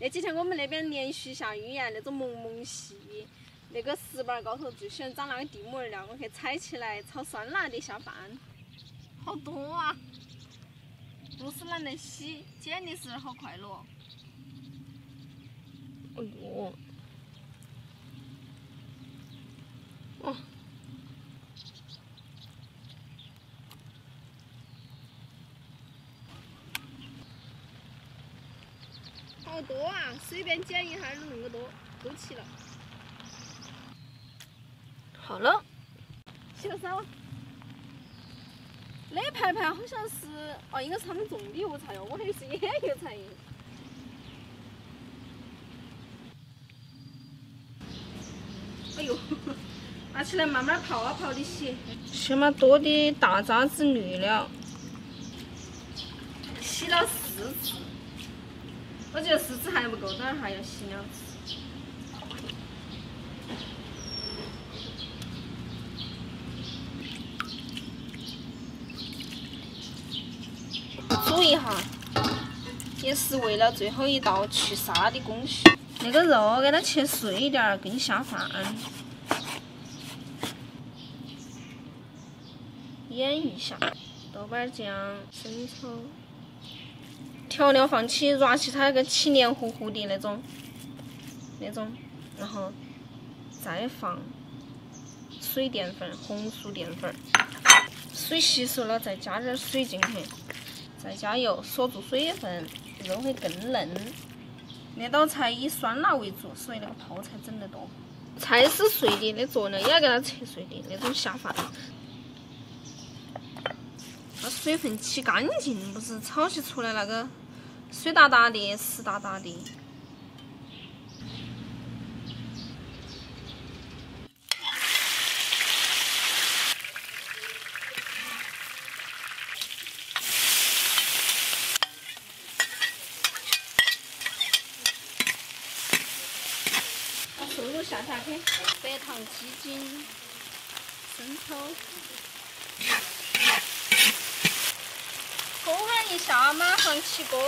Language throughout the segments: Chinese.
那几天我们那边连续下雨呀，那种蒙蒙细，那个石板高头就喜欢长那个地木儿了，我去采起来炒酸辣的下饭。好多啊！不是懒得洗，捡的时候好快乐。哎呦！哦。 好多啊！随便捡一下都那么多，都齐了。好了，洗个手。那排排好像是哦，应该是他们种的油菜哦，我还以为是野油菜。哎呦，拿起来慢慢泡啊泡的洗。先把多的大渣子滤了，洗了4次。 我觉得4次还不够，等会儿还要洗2次。煮一下，也是为了最后一道去沙的工序。那个肉给它切碎一点，更下饭。腌一下，豆瓣酱、生抽。 调料放起，抓起它那个起黏糊糊的那种，然后再放水淀粉、红薯淀粉，水吸熟了再加点水进去，再加油，锁住水分，肉会更嫩。那道菜以酸辣为主，所以那个泡菜整得多。菜是碎的，那佐料也要给它切碎的，那种下饭。 把水分起干净，不是炒起出来那个水哒哒的、湿哒哒的。把瘦肉下去，白糖、鸡精、生抽。 烘烤一下，马上起锅。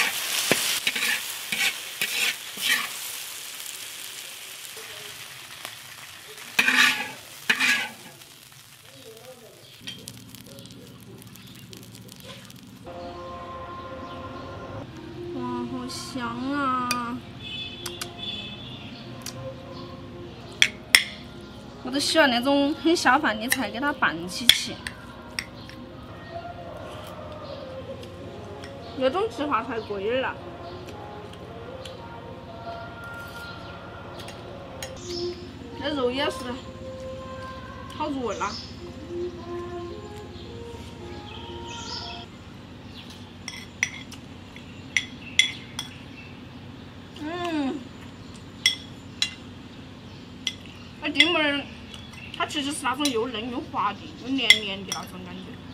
哇，好香啊！我都喜欢那种很下饭的菜，给它拌起起。 那种植化菜贵了，那肉也是好入味啦。那地木儿，它其实是那种又嫩又滑的，又黏黏的那种感觉。